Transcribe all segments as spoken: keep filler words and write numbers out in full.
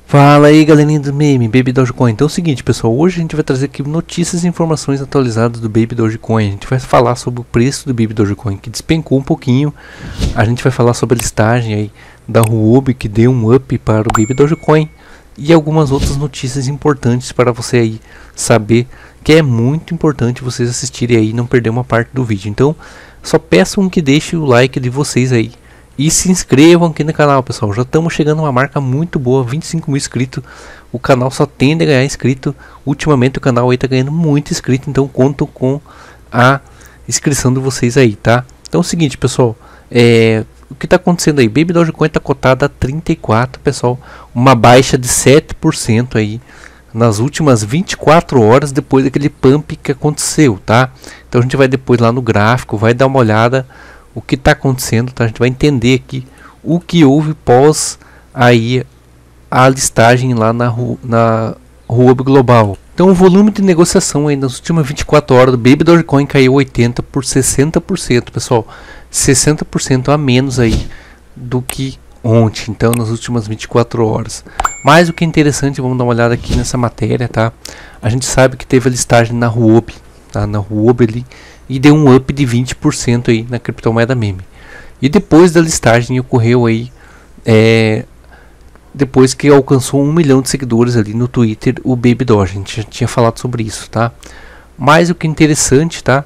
Fala aí, galerinha do meme, Baby Dogecoin. Então é o seguinte, pessoal, hoje a gente vai trazer aqui notícias e informações atualizadas do Baby Dogecoin. A gente vai falar sobre o preço do Baby Dogecoin, que despencou um pouquinho. A gente vai falar sobre a listagem aí da Huobi, que deu um up para o Baby Dogecoin. E algumas outras notícias importantes para você aí saber, que é muito importante vocês assistirem aí e não perder uma parte do vídeo. Então, só peçam que deixem o like de vocês aí. E se inscrevam aqui no canal, pessoal. Já estamos chegando a uma marca muito boa, vinte e cinco mil inscritos. O canal só tende a ganhar inscrito. Ultimamente o canal aí está ganhando muito inscrito, então conto com a inscrição de vocês aí, tá? Então é o seguinte, pessoal, é, o que está acontecendo aí? Baby Dogecoin está cotada a trinta e quatro, pessoal. Uma baixa de sete por cento aí nas últimas vinte e quatro horas depois daquele pump que aconteceu, tá? Então a gente vai depois lá no gráfico, vai dar uma olhada o que está acontecendo, tá? A gente vai entender aqui o que houve pós aí a listagem lá na, na Huobi Global. Então o volume de negociação aí nas últimas vinte e quatro horas do Baby Dogecoin caiu oitenta por sessenta por cento, pessoal, sessenta por cento a menos aí do que ontem, então nas últimas vinte e quatro horas. Mas o que é interessante, vamos dar uma olhada aqui nessa matéria, tá? A gente sabe que teve a listagem na Huobi, tá? Na Huobi ali, e deu um up de vinte por cento aí na criptomoeda meme. E depois da listagem ocorreu aí, é, depois que alcançou um milhão de seguidores ali no Twitter, o Baby Doge. A gente já tinha falado sobre isso, tá? Mas o que é interessante, tá?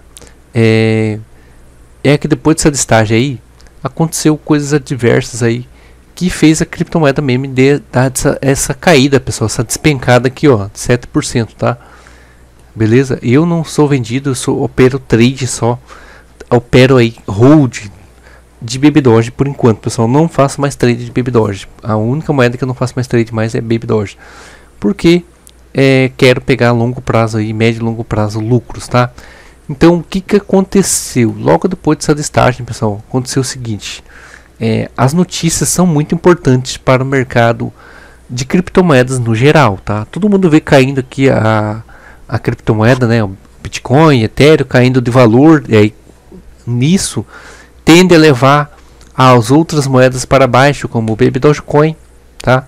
É, é que depois dessa listagem aí, aconteceu coisas adversas aí, que fez a criptomoeda meme de, dar essa, essa caída, pessoal, essa despencada aqui, ó, de sete por cento, tá? Beleza? Eu não sou vendido, eu sou, opero trade só. Opero aí hold de Baby Doge por enquanto, pessoal. Não faço mais trade de Baby Doge. A única moeda que eu não faço mais trade mais é Baby Doge. Porque é, quero pegar a longo prazo aí, médio e longo prazo lucros, tá? Então o que que aconteceu? Logo depois dessa listagem, pessoal, aconteceu o seguinte. É, as notícias são muito importantes para o mercado de criptomoedas no geral, tá? Todo mundo vê caindo aqui a a criptomoeda, né, o Bitcoin, Ethereum caindo de valor, e aí nisso tende a levar as outras moedas para baixo, como o Baby Dogecoin, tá?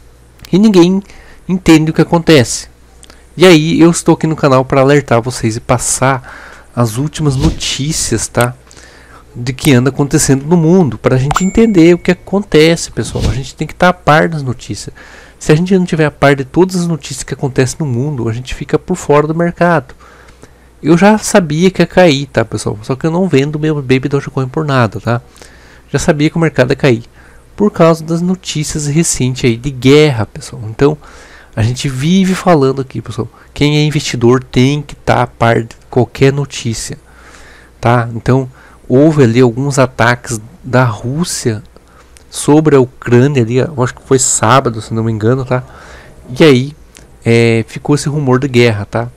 E ninguém entende o que acontece. E aí eu estou aqui no canal para alertar vocês e passar as últimas notícias, tá? De que anda acontecendo no mundo, para a gente entender o que acontece, pessoal. A gente tem que estar a par das notícias. Se a gente não tiver a par de todas as notícias que acontecem no mundo, a gente fica por fora do mercado. Eu já sabia que ia cair, tá, pessoal? Só que eu não vendo meu Baby Dogecoin por nada, tá? Já sabia que o mercado ia cair por causa das notícias recentes aí de guerra, pessoal. Então, a gente vive falando aqui, pessoal. Quem é investidor tem que estar a par de qualquer notícia, tá? Então, houve ali alguns ataques da Rússia sobre a Ucrânia ali, eu acho que foi sábado, se não me engano, tá? E aí é, ficou esse rumor de guerra, tá?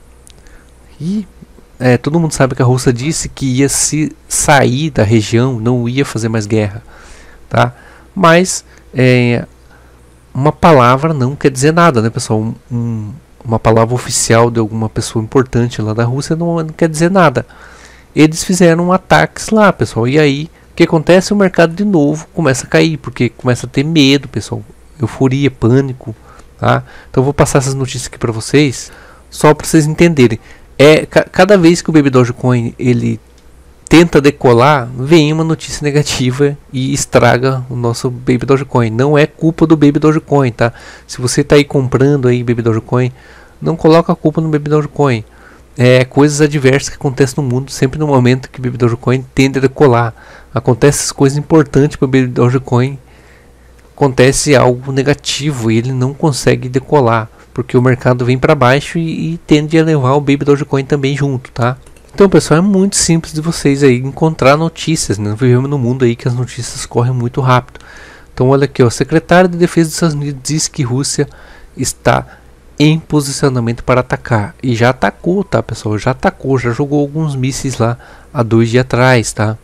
E é, todo mundo sabe que a Rússia disse que ia se sair da região, não ia fazer mais guerra, tá? Mas é, uma palavra não quer dizer nada, né, pessoal? Um, um, uma palavra oficial de alguma pessoa importante lá da Rússia não, não quer dizer nada. Eles fizeram ataques lá, pessoal, e aí o que acontece? O mercado de novo começa a cair, porque começa a ter medo, pessoal, euforia, pânico, tá? Então eu vou passar essas notícias aqui para vocês, só para vocês entenderem. É, ca cada vez que o Baby Dogecoin ele tenta decolar, vem uma notícia negativa e estraga o nosso Baby Dogecoin. Não é culpa do Baby Dogecoin, tá? Se você está aí comprando aí Baby Dogecoin, não coloca a culpa no Baby Dogecoin. É, coisas adversas que acontecem no mundo, sempre no momento que o Baby Dogecoin tende a decolar. Acontece coisas importantes para o Baby Dogecoin, acontece algo negativo e ele não consegue decolar, porque o mercado vem para baixo e, e tende a levar o Baby Dogecoin também junto, tá? Então, pessoal, é muito simples de vocês aí encontrar notícias, né? Nós vivemos num mundo aí que as notícias correm muito rápido. Então, olha aqui, ó, o secretário de Defesa dos Estados Unidos diz que Rússia está em posicionamento para atacar, e já atacou, tá, pessoal? Já atacou, já jogou alguns mísseis lá há dois dias atrás, tá?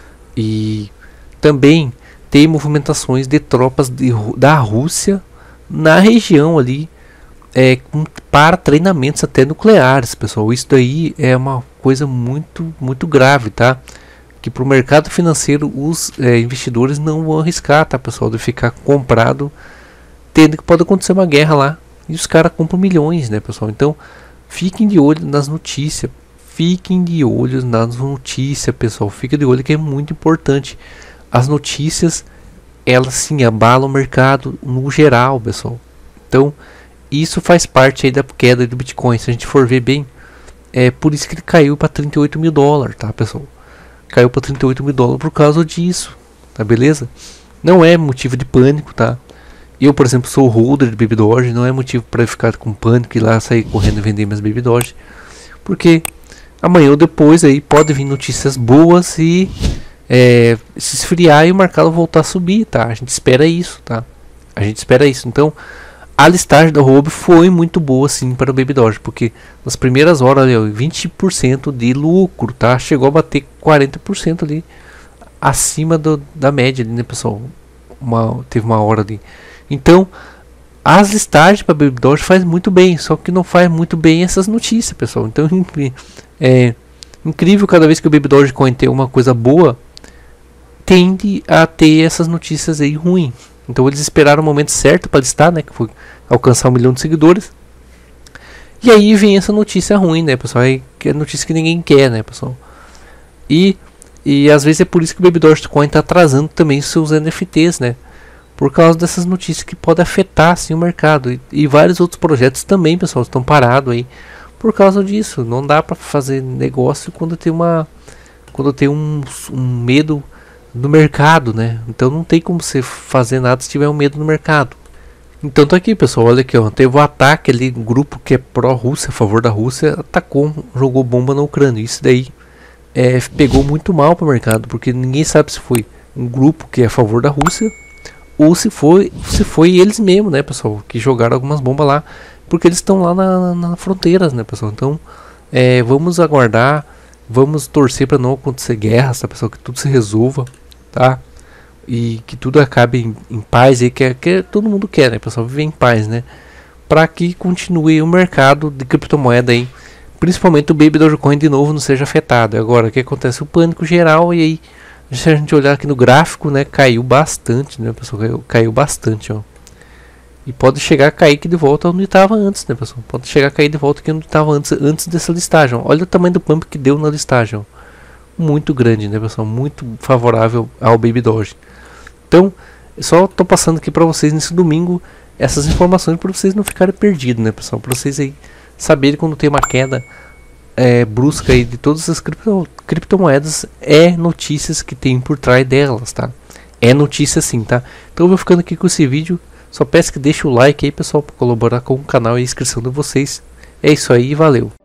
E também tem movimentações de tropas de, da Rússia na região ali, é, com, para treinamentos até nucleares, pessoal. Isso daí é uma coisa muito muito grave, tá? Que para o mercado financeiro os é, investidores não vão arriscar, tá, pessoal, de ficar comprado entenda que pode acontecer uma guerra lá e os caras compram milhões, né, pessoal? Então, fiquem de olho nas notícias. Fiquem de olho nas notícias, pessoal. Fiquem de olho que é muito importante. As notícias, elas sim abalam o mercado no geral, pessoal. Então, isso faz parte aí da queda do Bitcoin. Se a gente for ver bem, é por isso que ele caiu para trinta e oito mil dólares, tá, pessoal? Caiu para trinta e oito mil dólares por causa disso, tá, beleza? Não é motivo de pânico, tá? Eu, por exemplo, sou holder de Baby Doge. Não é motivo para ficar com pânico e lá sair correndo e vender minhas Baby Doge. Porque amanhã ou depois aí pode vir notícias boas e é, se esfriar e o mercado voltar a subir, tá? A gente espera isso, tá? A gente espera isso. Então, a listagem da Huobi foi muito boa sim para o Baby Doge, porque nas primeiras horas ali, vinte por cento de lucro, tá? Chegou a bater quarenta por cento ali acima do, da média, ali, né, pessoal? Uma, teve uma hora ali. Então, as listagens para Baby Doge faz muito bem, só que não faz muito bem essas notícias, pessoal. Então, é incrível, cada vez que o Baby Doge Coin tem uma coisa boa, tende a ter essas notícias aí ruins. Então eles esperaram o momento certo para listar, né, que foi alcançar um milhão de seguidores. E aí vem essa notícia ruim, né, pessoal? Aí, que é notícia que ninguém quer, né, pessoal? E, e às vezes é por isso que o Baby Doge Coin está atrasando também seus N F Ts, né? Por causa dessas notícias que podem afetar assim, o mercado. E, e vários outros projetos também, pessoal, estão parados aí por causa disso. Não dá para fazer negócio quando tem uma quando tem um, um medo no mercado, né? Então não tem como você fazer nada se tiver um medo no mercado. Então tá aqui, pessoal, olha aqui, ó, teve um ataque ali, um grupo que é pró-Rússia, a favor da Rússia, atacou, jogou bomba na Ucrânia. Isso daí é, pegou muito mal para o mercado, porque ninguém sabe se foi um grupo que é a favor da Rússia ou se foi, se foi eles mesmos, né, pessoal, que jogaram algumas bombas lá, porque eles estão lá na, na fronteiras, né, pessoal. Então é, vamos aguardar, vamos torcer para não acontecer guerras, tá, pessoal, que tudo se resolva, tá? E que tudo acabe em, em paz, e que, é, que todo mundo quer, né, pessoal, viver em paz, né? Para que continue o mercado de criptomoeda aí, principalmente o Baby Doge Coin de novo não seja afetado. Agora, o que acontece? O pânico geral, e aí, se a gente olhar aqui no gráfico, né, caiu bastante, né, pessoal, caiu, caiu bastante, ó. E pode chegar a cair aqui de volta onde estava antes, né, pessoal? Pode chegar a cair de volta aqui onde estava antes, antes dessa listagem, ó. Olha o tamanho do pump que deu na listagem, ó. Muito grande, né, pessoal? Muito favorável ao Baby Doge. Então, só tô passando aqui para vocês nesse domingo essas informações para vocês não ficarem perdidos, né, pessoal? Para vocês aí saberem quando tem uma queda é, brusca aí de todas as cripto, criptomoedas, é notícias que tem por trás delas, tá? É notícia sim, tá? Então eu vou ficando aqui com esse vídeo. Só peço que deixe o like aí, pessoal, para colaborar com o canal e a inscrição de vocês. É isso aí, valeu!